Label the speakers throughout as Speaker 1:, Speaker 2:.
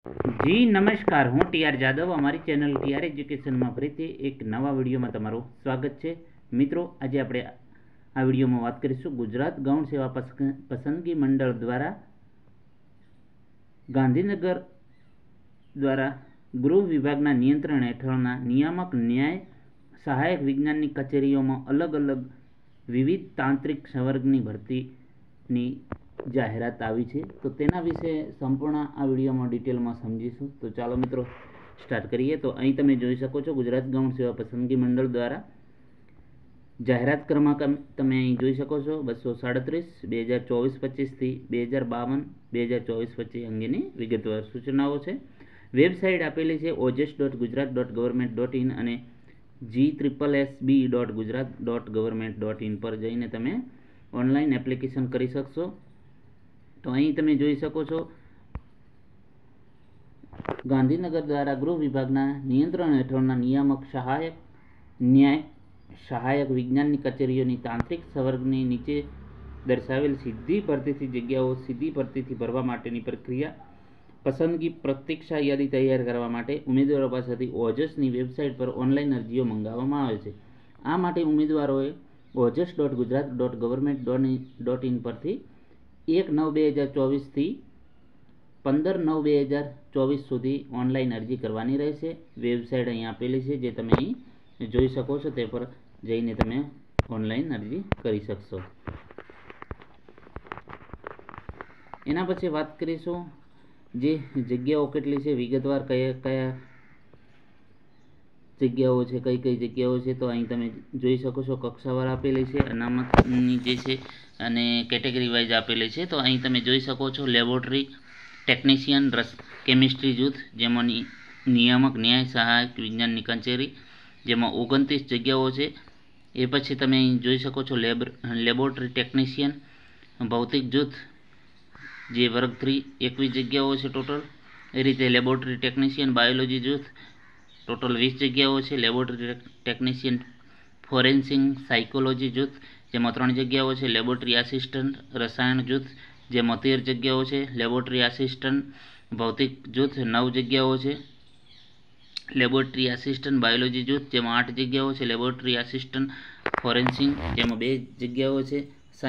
Speaker 1: જી નમસ્કાર, હું ટીઆર જાદવ અમારી ચેનલ ટીઆર એજ્યુકેશનમાં ફરીથી એક નવા વિડીયોમાં તમારું સ્વાગત છે. મિત્રો, આજે આપણે આ વિડીયોમાં વાત કરીશું ગુજરાત ગૌણ સેવા પસંદગી મંડળ દ્વારા ગાંધીનગર દ્વારા ગૃહ વિભાગના નિયંત્રણ હેઠળના નિયામક ન્યાય સહાયક વિજ્ઞાનની કચેરીઓમાં અલગ અલગ વિવિધ તાંત્રિક સંવર્ગની ભરતીની જાહેરાત આવી છે. તો તેના વિશે સંપૂર્ણ આ વિડીયોમાં ડિટેલમાં સમજીશું. તો ચાલો મિત્રો સ્ટાર્ટ કરીએ. તો અહીં તમે જોઈ શકો છો ગુજરાત ગૌણ સેવા પસંદગી મંડળ દ્વારા જાહેરાત ક્રમાંક તમે અહીં જોઈ શકો છો 237 2024-25 થી 2052-2024-25 અંગેની વિગતવાર સૂચનાઓ છે. વેબસાઇટ આપેલી છે ojes.gujarat.government.in અને GSSB.gujarat.government.in પર જઈને તમે ઓનલાઈન એપ્લિકેશન કરી શકશો. તો અહીં તમે જોઈ શકો છો ગાંધીનગર દ્વારા ગૃહ વિભાગના નિયંત્રણ હેઠળના નિયામક ન્યાય સહાયક વિજ્ઞાનની કચેરીઓની તાંત્રિક સંવર્ગની નીચે દર્શાવેલ સીધી ભરતીથી જગ્યાઓ સીધી ભરતીથી ભરવા માટેની પ્રક્રિયા પસંદગી પ્રતીક્ષા યાદી તૈયાર કરવા માટે ઉમેદવારો પાસેથી ઓજસની વેબસાઇટ પર ઓનલાઈન અરજીઓ મંગાવવામાં આવે છે. આ માટે ઉમેદવારોએ ojes.gujarat.government.in પરથી 1/9/2024 થી 15/9/2024 સુધી ઓનલાઈન અરજી કરવાની રહેશે. વેબસાઇટ અહીં આપેલી છે, જે તમે અહીં જોઈ શકો છો. તે પર જઈને તમે ઓનલાઈન અરજી કરી શકશો. એના પછી વાત કરીશું જે જગ્યાઓ કેટલી છે, વિગતવાર કયા જગ્યાઓ છે, કઈ જગ્યાઓ છે. તો અહીં તમે જોઈ શકો છો કક્ષાવાર આપેલી છે, અનામતની જે છે અને કેટેગરી વાઇઝ આપેલી છે. તો અહીં તમે જોઈ શકો છો લેબોરેટરી ટેકનિશિયન કેમિસ્ટ્રી જૂથ, જેમાં નિયામક ન્યાય સહાયક વિજ્ઞાનની કચેરી, જેમાં 29 જગ્યાઓ છે. એ પછી તમે અહીં જોઈ શકો છો લેબોરેટરી ટેકનિશિયન ભૌતિક જૂથ, જે વર્ગ 3 21 જગ્યાઓ છે ટોટલ. એ રીતે લેબોરેટરી ટેકનિશિયન બાયોલોજી જૂથ ટોટલ 20 જગ્યાઓ છે. લેબોરેટરી ટેકનિશિયન ફોરેન્સિક સાયકોલોજી જૂથ, જેમાં 3 જગ્યાઓ છે. લેબોરેટરી આસિસ્ટન્ટ રસાયણ જૂથ, જેમાં 13 જગ્યાઓ છે. લેબોરેટરી આસિસ્ટન્ટ ભૌતિક જૂથ 9 જગ્યાઓ છે. લેબોરેટરી આસિસ્ટન્ટ બાયોલોજી જૂથ, જેમાં 8 જગ્યાઓ છે. લેબોરેટરી આસિસ્ટન્ટ ફોરેન્સિક, જેમાં 2 જગ્યાઓ છે.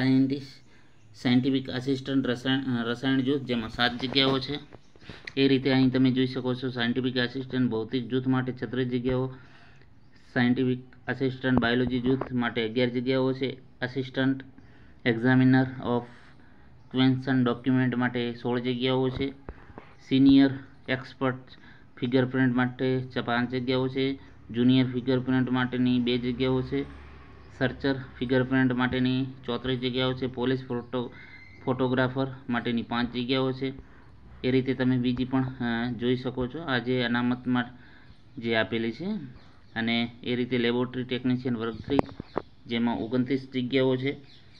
Speaker 1: સાયન્ટિફિક આસિસ્ટન્ટ રસાયણ જૂથ, જેમાં 7 જગ્યાઓ છે. એ રીતે અહીં તમે જોઈ શકો છો સાયન્ટિફિક આસિસ્ટન્ટ ભૌતિક જૂથ માટે 36 જગ્યાઓ, સાયન્ટિફિક આસિસ્ટન્ટ બાયોલોજી જૂથ માટે 11 જગ્યાઓ છે. Assistant examiner of question document માટે 16 જગ્યાઓ છે. સિનિયર એક્સપર્ટ ફિંગરપ્રિન્ટ માટે 5 જગ્યાઓ છે. જુનિયર ફિંગરપ્રિન્ટ માટેની 2 જગ્યાઓ છે. સર્ચર ફિંગરપ્રિન્ટ માટેની 34 જગ્યાઓ છે. પોલીસ ફોટોગ્રાફર માટેની 5 જગ્યાઓ છે. એ રીતે તમે બીજી પણ જોઈ શકો છો આ જે અનામતમાં જે આપેલી છે. અને એ રીતે લેબોરેટરી ટેકનિશિયન વર્ગ 3, જેમાં 29 જગ્યાઓ છે.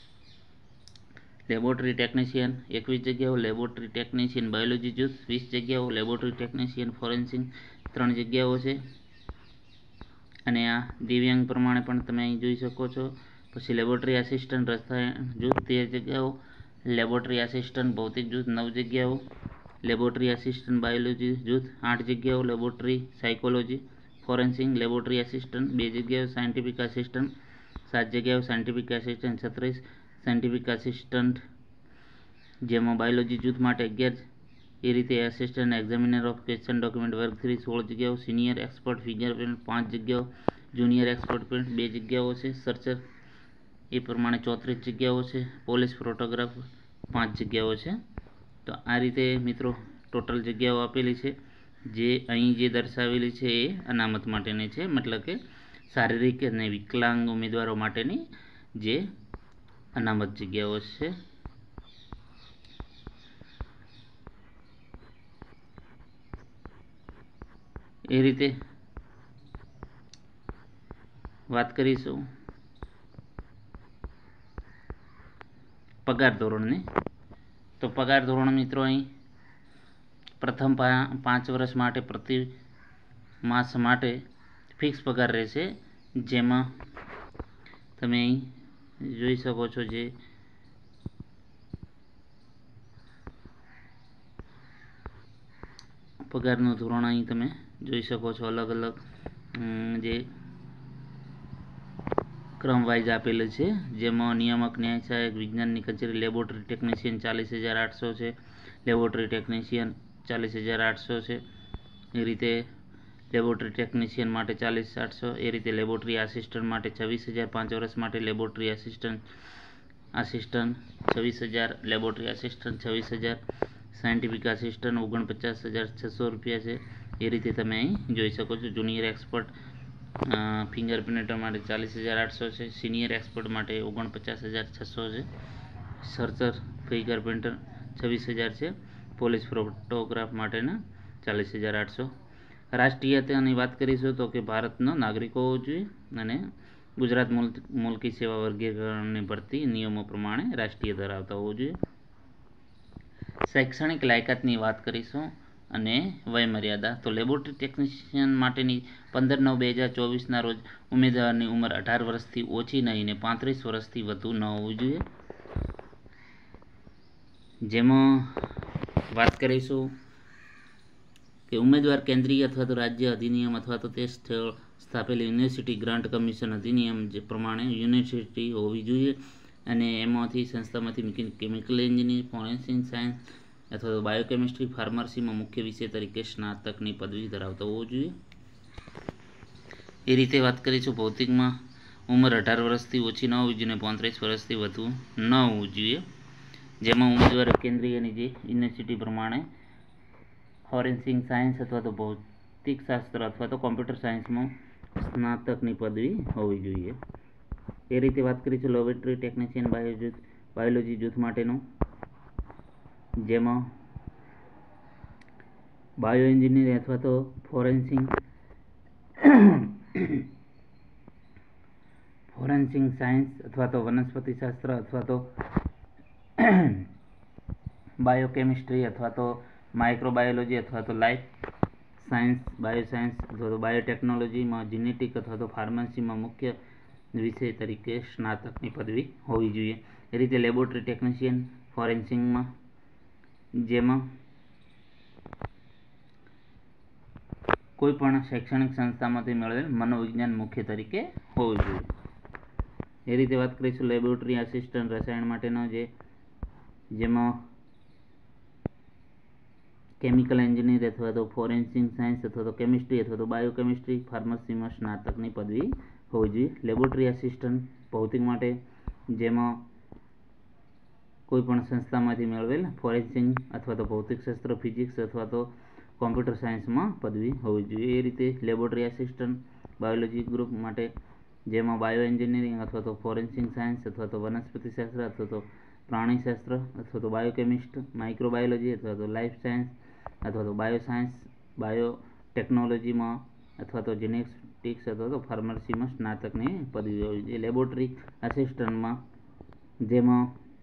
Speaker 1: લેબોરેટરી ટેકનિશિયન 21 જગ્યાઓ. લેબોરેટરી ટેકનિશિયન બાયોલોજી જૂથ 20 જગ્યાઓ. લેબોરેટરી ટેકનિશિયન ફોરેન્સિક 3 જગ્યાઓ છે. અને આ દિવ્યાંગ પ્રમાણે પણ તમે અહીં જોઈ શકો છો. પછી લેબોરેટરી આસિસ્ટન્ટ રસાયણ જૂથ 13 જગ્યાઓ. લેબોરેટરી આસિસ્ટન્ટ ભૌતિક જૂથ 9 જગ્યાઓ. લેબોરેટરી આસિસ્ટન્ટ બાયોલોજી જૂથ 8 જગ્યાઓ. Laboratory psychology forensic laboratory assistant 2 જગ્યાઓ. સાયન્ટિફિક આસિસ્ટન્ટ 7 જગ્યાઓ. Scientific assistant 36. સાયન્ટિફિક આસિસ્ટન્ટ, જેમાં બાયોલોજી જૂથ માટે 11. એ રીતે assistant examiner of question document વર્ગ 3 16 જગ્યાઓ. સિનિયર એક્સપર્ટ ફિંગરપ્રિન્ટ 5 જગ્યાઓ. જુનિયર એક્સપર્ટ પ્રિન્ટ 2 જગ્યાઓ છે. સર્ચર એ પ્રમાણે 34 જગ્યાઓ છે. પોલીસ ફોટોગ્રાફર 5 જગ્યાઓ છે. તો આ રીતે મિત્રો ટોટલ જગ્યાઓ આપેલી છે. જે અહીં જે દર્શાવેલી છે એ અનામત માટેની છે, મતલબ કે શારીરિક અને વિકલાંગ ઉમેદવારો માટેની જે અનામત જગ્યાઓ છે. એ રીતે વાત કરીશું પગાર ધોરણની. તો પગાર ધોરણ મિત્રો અહીં પ્રથમ 5 વર્ષ માટે પ્રતિ માસ માટે ફિક્સ પગાર રહેશે, જેમાં તમે અહીં જોઈ શકો છો જે પગારનું ધોરણ અહીં તમે જોઈ શકો છો. અલગ અલગ જે ક્રમ વાઇઝ આપેલું છે, જેમાં નિયામક, ન્યાય સહાયક, વિજ્ઞાનની કચેરી, લેબોરેટરી ટેકનિશિયન 40,800 છે, લેબોરેટરી ટેકનિશિયન 40,800 છે. એ રીતે લેબોરેટરી ટેકનિશિયન માટે 40,800. એ રીતે લેબોરેટરી આસિસ્ટન્ટ માટે 26,000. 5 વર્ષ માટે laboratory assistant 26,000. Laboratory assistant 26,000. Scientific assistant 49,600 રૂપિયા છે. એ રીતે તમે અહીં જોઈ શકો છો. જુનિયર એક્સપર્ટ ફિંગરપ્રિન્ટર માટે 40,800 છે. સિનિયર એક્સપર્ટ માટે 49,600 છે. સર્ચર ફિંગરપ્રિન્ટર 26,000 છે. પોલીસ ફોટોગ્રાફ માટેના 40,800. રાષ્ટ્રીયતાની વાત કરીશું તો કે ભારતનો નાગરિક હોવો જોઈએ અને ગુજરાત મુલકી સેવા વર્ગીકરણની ભરતી નિયમો પ્રમાણે રાષ્ટ્રીય ધરાવતા હોવો જોઈએ. શૈક્ષણિક લાયકાતની વાત કરીશું અને વયમર્યાદા. તો લેબોરેટરી ટેકનિશિયન માટેની 15/9/2024 રોજ ઉમેદવારની ઉંમર 18 વર્ષથી ઓછી નહીં ને 35 વર્ષથી વધુ ન હોવી જોઈએ. જેમાં વાત કરીશું કે ઉમેદવાર કેન્દ્રીય અથવા તો રાજ્ય અધિનિયમ અથવા તો તે સ્થળ સ્થાપેલ યુનિવર્સિટી ગ્રાન્ટ કમિશન અધિનિયમ જે પ્રમાણે યુનિવર્સિટી હોવી જોઈએ અને એમાંથી સંસ્થામાંથી કેમિકલ એન્જિનિયરિંગ, ફોરેન્સિક સાયન્સ અથવા તો બાયોકેમિસ્ટ્રી, ફાર્મસીમાં મુખ્ય વિષય તરીકે સ્નાતકની પદવી ધરાવતો હોવો જોઈએ. એ રીતે વાત કરીશું ભૌતિકમાં ઉંમર 18 વર્ષથી ઓછી ન હોવી જોઈએ, 35 વર્ષથી વધુ ન હોવું જોઈએ. જેમાં ઉમેદવાર કેન્દ્રીયની જે યુનિવર્સિટી પ્રમાણે ફોરેન્સિક સાયન્સ અથવા તો ભૌતિકશાસ્ત્ર અથવા તો કોમ્પ્યુટર સાયન્સમાં સ્નાતકની પદવી હોવી જોઈએ. એ રીતે વાત કરીશું લેબોરેટરી ટેકનિશિયન બાયોલોજી જૂથ માટેનું, જેમાં બાયો એન્જિનિયરિંગ અથવા તો ફોરેન્સિક સાયન્સ અથવા તો વનસ્પતિશાસ્ત્ર અથવા તો બાયોકેમિસ્ટ્રી અથવા તો માઇક્રોબાયોલોજી અથવા તો લાઈફ સાયન્સ, બાયોસાયન્સ અથવા તો બાયોટેકનોલોજીમાં જીનેટિક અથવા તો ફાર્મસીમાં મુખ્ય વિષય તરીકે સ્નાતકની પદવી હોવી જોઈએ. એ રીતે લેબોરેટરી ટેકનિશિયન ફોરેન્સિકમાં જેમાં કોઈ પણ શૈક્ષણિક સંસ્થામાંથી મેળવેલ મનોવિજ્ઞાન મુખ્ય તરીકે હોવું જોઈએ. એ રીતે વાત કરીશું લેબોરેટરી આસિસ્ટન્ટ રસાયણ માટેનો જેમાં કેમિકલ એન્જિનિયર અથવા તો ફોરેન્સિક સાયન્સ અથવા તો કેમિસ્ટ્રી અથવા તો બાયોકેમિસ્ટ્રી, ફાર્મસીમાં સ્નાતકની પદવી હોવી જોઈએ. લેબોરેટરી આસિસ્ટન્ટ ભૌતિક માટે જેમાં કોઈ પણ સંસ્થામાંથી મેળવેલ ફોરેન્સિક અથવા તો ભૌતિકશાસ્ત્ર, ફિઝિક્સ અથવા તો કોમ્પ્યુટર સાયન્સમાં પદવી હોવી જોઈએ. એ રીતે લેબોરેટરી આસિસ્ટન્ટ બાયોલોજી ગ્રુપ માટે જેમાં બાયો એન્જિનિયરિંગ અથવા તો ફોરેન્સિક સાયન્સ અથવા તો વનસ્પતિશાસ્ત્ર અથવા તો પ્રાણીશાસ્ત્ર અથવા તો બાયોકેમિસ્ટ, માઇક્રોબાયોલોજી અથવા તો લાઈફ સાયન્સ અથવા તો બાયોસાયન્સ, બાયોટેકનોલોજીમાં અથવા તો જીનેટિક્સ અથવા તો ફાર્મસીમાં સ્નાતકની પદવી હોવી જોઈએ. લેબોરેટરી આસિસ્ટન્ટમાં જેમાં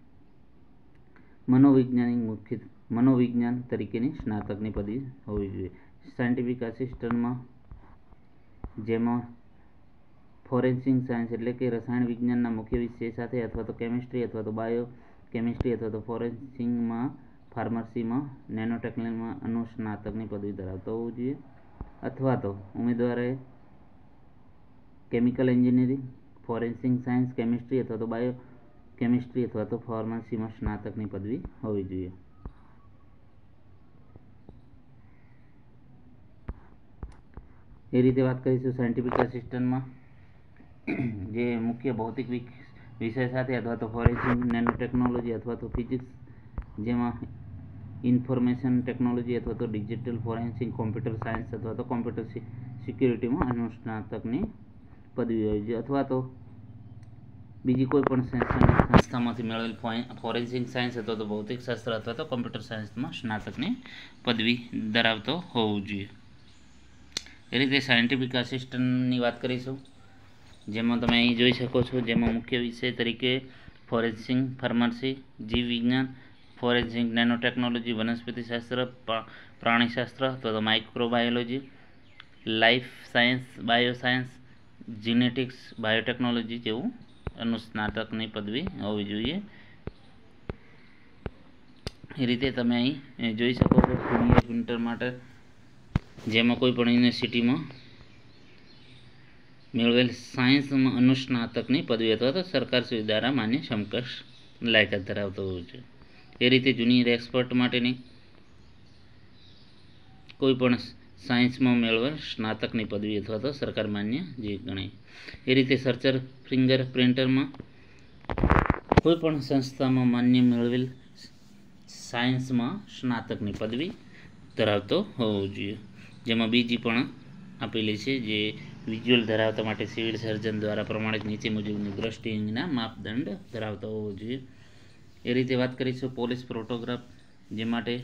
Speaker 1: મનોવિજ્ઞાન તરીકેની સ્નાતકની પદવી હોવી જોઈએ. સાયન્ટિફિક આસિસ્ટન્ટમાં જેમાં ફોરેન્સિક સાયન્સ એટલે કે રસાયણ વિજ્ઞાનના મુખ્ય વિષય સાથે અથવા તો કેમિસ્ટ્રી અથવા તો બાયો કેમિસ્ટ્રી અથવા તો ફોરેન્સિકમાં ફાર્મસીમાં નેનોટેકનોલોજીમાં અનુસ્નાતકની પદવી ધરાવતો હોવું જોઈએ. અથવા તો ઉમેદવારે chemical engineering, forensic science, chemistry અથવા તો બાયો કેમિસ્ટ્રી અથવા તો ફાર્મસીમાં સ્નાતકની પદવી હોવી જોઈએ. એ રીતે વાત કરીશું સાયન્ટિફિક આસિસ્ટન્ટમાં જે મુખ્ય ભૌતિક વિષય સાથે અથવા તો ફોરેન્સિક, નેનોટેકનોલોજી અથવા તો ફિઝિક્સ જેમાં ઇન્ફોર્મેશન ટેકનોલોજી અથવા તો ડિજિટલ ફોરેન્સિક, કોમ્પ્યુટર સાયન્સ અથવા તો કોમ્પ્યુટર સિક્યુરિટીમાં અનુસ્નાતકની પદવી હોવી જોઈએ. અથવા તો બીજી કોઈ પણ સંસ્થામાંથી મેળવેલ ફોરેન્સિક સાયન્સ અથવા તો ભૌતિકશાસ્ત્ર અથવા તો કોમ્પ્યુટર સાયન્સમાં સ્નાતકની પદવી ધરાવતો હોવું જોઈએ. એ રીતે સાયન્ટિફિક આસિસ્ટન્ટની વાત કરીશું જેમાં તમે અહીં જોઈ શકો છો, જેમાં મુખ્ય વિષય તરીકે ફોરેન્સિક, ફાર્મસી, જીવ વિજ્ઞાન, ફોરેન્સિક, નેનોટેકનોલોજી, વનસ્પતિશાસ્ત્ર, પ્રાણીશાસ્ત્ર અથવા તો microbiology, life science, bioscience, genetics, biotechnology જેવું અનુસ્નાતકની પદવી હોવી જોઈએ. એ રીતે તમે અહીં જોઈ શકો છો સિનિયર પ્રિન્ટર માટે જેમાં કોઈ પણ યુનિવર્સિટીમાં મેળવેલ સાયન્સમાં અનુસ્નાતકની પદવી અથવા તો સરકારશ્રી દ્વારા માન્ય સમકક્ષ લાયકાત ધરાવતો હોવો જોઈએ. એ રીતે જુનિયર એક્સપર્ટ માટેની કોઈ પણ સાયન્સમાં મેળવેલ સ્નાતકની પદવી અથવા તો સરકાર માન્ય જે ગણાય. એ રીતે સર્ચર ફિંગર પ્રિન્ટરમાં કોઈ પણ સંસ્થામાં માન્ય મેળવેલ સાયન્સમાં સ્નાતકની પદવી ધરાવતો હોવો જોઈએ. જેમાં બીજી પણ આપેલી છે, જે વિઝ્યુઅલ ધરાવતા માટે સિવિલ સર્જન દ્વારા પ્રમાણિત નીચે મુજબની દ્રષ્ટિના માપદંડ ધરાવતો હોવો જોઈએ. એ રીતે વાત કરીશું પોલીસ ફોટોગ્રાફ, જે માટે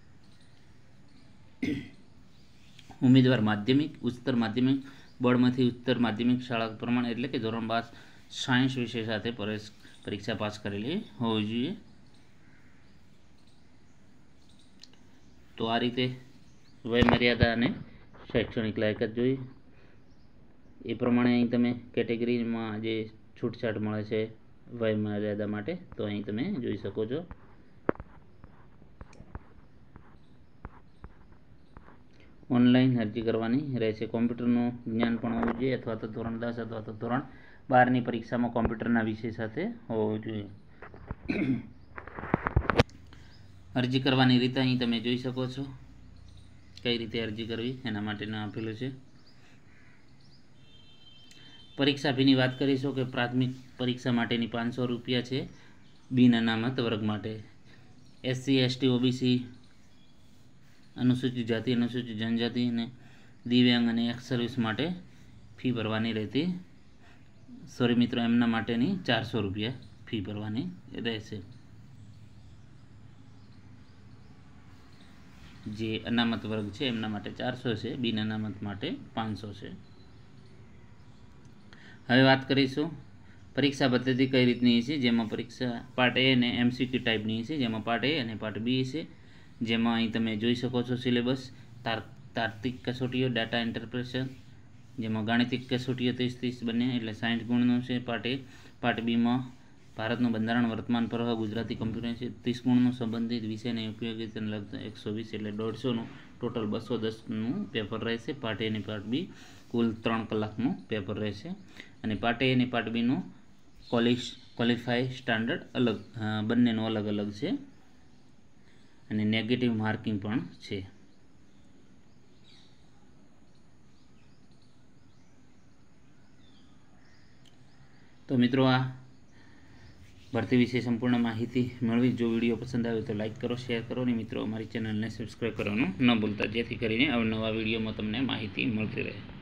Speaker 1: ઉમેદવાર માધ્યમિક, ઉચ્ચતર માધ્યમિક બોર્ડમાંથી ઉચ્ચતર માધ્યમિક શાળા પ્રમાણે એટલે કે ધોરણ 12 સાયન્સ વિષય સાથે પરીક્ષા પાસ કરેલી હોવી જોઈએ. તો આ રીતે વય મર્યાદા અને શૈક્ષણિક લાયકાત જોઈ. એ પ્રમાણે અહીં તમે કેટેગરીમાં જે છૂટછાટ મળે છે વય મર્યાદા માટે, તો અહીં તમે જોઈ શકો છો. ઓનલાઈન અરજી કરવાની રહેશે. કોમ્પ્યુટરનું જ્ઞાન પણ હોવું જોઈએ અથવા તો ધોરણ 10 અથવા તો ધોરણ 12ની પરીક્ષામાં કોમ્પ્યુટરના વિષય સાથે હોવું જોઈએ. અરજી કરવાની રીતે અહીં તમે જોઈ શકો છો. કઈ રીતે અરજી કરવી એના માટેનું આપેલું છે. પરીક્ષા ફીની વાત કરીશું કે પ્રાથમિક પરીક્ષા માટેની 500 રૂપિયા છે બિન અનામત વર્ગ માટે. SC ST OBC અનુસૂચિત જાતિ, અનુસૂચિત જનજાતિ અને દિવ્યાંગ અને એક્સ સર્વિસ માટે ફી ભરવાની રહેતી. સોરી મિત્રો, એમના માટેની 400 રૂપિયા ફી ભરવાની રહેશે. જે અનામત વર્ગ છે એમના માટે 400 છે, બિન અનામત માટે 500 છે. હવે વાત કરીશું પરીક્ષા પદ્ધતિ કઈ રીતની છે. જેમાં પરીક્ષા પાર્ટ A અને MCQ ટાઈપની છે. જેમાં પાર્ટ A અને પાર્ટ B છે. જેમાં અહીં તમે જોઈ શકો છો સિલેબસ. તાર્કિક કસોટીઓ, ડાટા ઇન્ટરપ્રિટેશન, જેમાં ગાણિતિક કસોટીઓ 30-30 બંને એટલે 60 ગુણનું છે પાર્ટ A. પાર્ટ Bમાં ભારતનું બંધારણ, વર્તમાન પ્રવાહ, ગુજરાતી કમ્પ્યુટર છે 30 ગુણનું, સંબંધિત વિષયને ઉપયોગિતાને લગતા 120 એટલે 150નું, ટોટલ 210નું પેપર રહેશે. પાર્ટ A અને પાર્ટ B કુલ 3 કલાકનું પેપર રહેશે. અને પાર્ટ A અને પાર્ટ Bનું ક્વોલિફાય સ્ટાન્ડર્ડ અલગ, બંનેનું અલગ અલગ છે અને નેગેટિવ માર્કિંગ પણ છે. તો મિત્રો, આ ભરતી વિશે સંપૂર્ણ માહિતી મેળવી. જો વિડીયો પસંદ આવે તો લાઈક કરો, શેર કરો અને મિત્રો અમારી ચેનલને સબસ્ક્રાઈબ કરવાનું ન ભૂલતા, જેથી કરીને અવનવા વિડીયોમાં તમને માહિતી મળતી રહે.